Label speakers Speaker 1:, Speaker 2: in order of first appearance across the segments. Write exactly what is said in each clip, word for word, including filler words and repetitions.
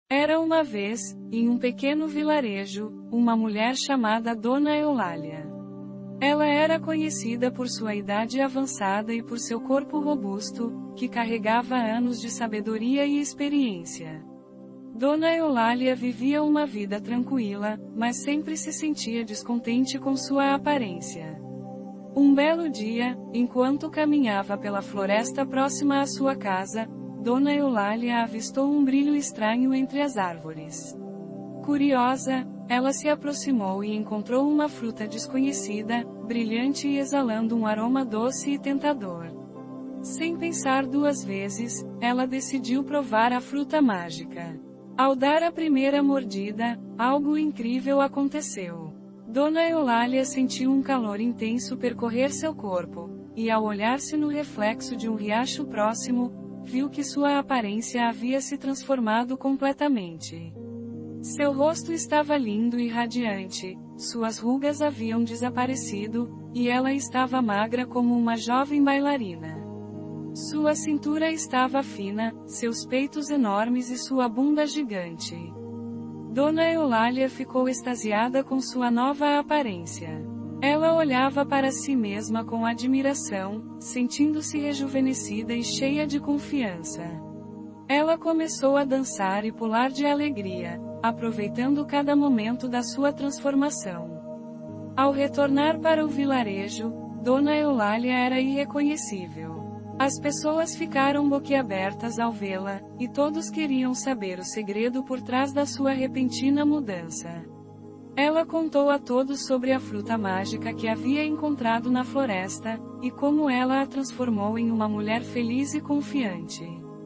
Speaker 1: Era uma vez, em um pequeno vilarejo, uma mulher chamada Dona Eulália. Ela era conhecida por sua idade avançada e por seu corpo robusto, que carregava anos de sabedoria e experiência. Dona Eulália vivia uma vida tranquila, mas sempre se sentia descontente com sua aparência. Um belo dia, enquanto caminhava pela floresta próxima à sua casa, Dona Eulália avistou um brilho estranho entre as árvores. Curiosa, ela se aproximou e encontrou uma fruta desconhecida, brilhante e exalando um aroma doce e tentador. Sem pensar duas vezes, ela decidiu provar a fruta mágica. Ao dar a primeira mordida, algo incrível aconteceu. Dona Eulália sentiu um calor intenso percorrer seu corpo, e ao olhar-se no reflexo de um riacho próximo, viu que sua aparência havia se transformado completamente. Seu rosto estava lindo e radiante, suas rugas haviam desaparecido, e ela estava magra como uma jovem bailarina. Sua cintura estava fina, seus peitos enormes e sua bunda gigante. Dona Eulália ficou extasiada com sua nova aparência. Ela olhava para si mesma com admiração, sentindo-se rejuvenescida e cheia de confiança. Ela começou a dançar e pular de alegria, aproveitando cada momento da sua transformação. Ao retornar para o vilarejo, Dona Eulália era irreconhecível. As pessoas ficaram boquiabertas ao vê-la, e todos queriam saber o segredo por trás da sua repentina mudança. Ela contou a todos sobre a fruta mágica que havia encontrado na floresta, e como ela a transformou em uma mulher feliz e confiante.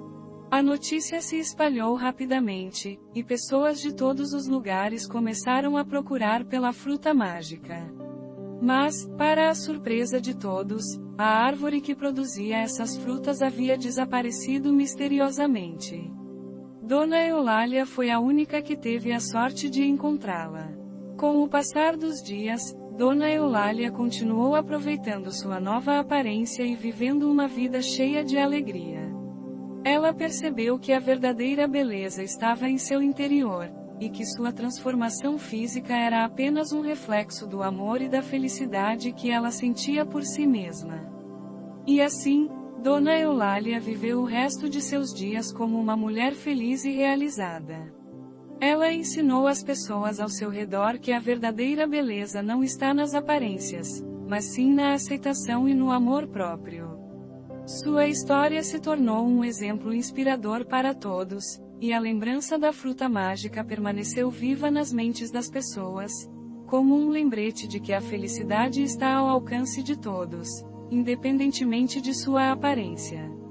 Speaker 1: A notícia se espalhou rapidamente, e pessoas de todos os lugares começaram a procurar pela fruta mágica. Mas, para a surpresa de todos, a árvore que produzia essas frutas havia desaparecido misteriosamente. Dona Eulália foi a única que teve a sorte de encontrá-la. Com o passar dos dias, Dona Eulália continuou aproveitando sua nova aparência e vivendo uma vida cheia de alegria. Ela percebeu que a verdadeira beleza estava em seu interior, e que sua transformação física era apenas um reflexo do amor e da felicidade que ela sentia por si mesma. E assim, Dona Eulália viveu o resto de seus dias como uma mulher feliz e realizada. Ela ensinou às pessoas ao seu redor que a verdadeira beleza não está nas aparências, mas sim na aceitação e no amor próprio. Sua história se tornou um exemplo inspirador para todos, e a lembrança da fruta mágica permaneceu viva nas mentes das pessoas, como um lembrete de que a felicidade está ao alcance de todos, independentemente de sua aparência.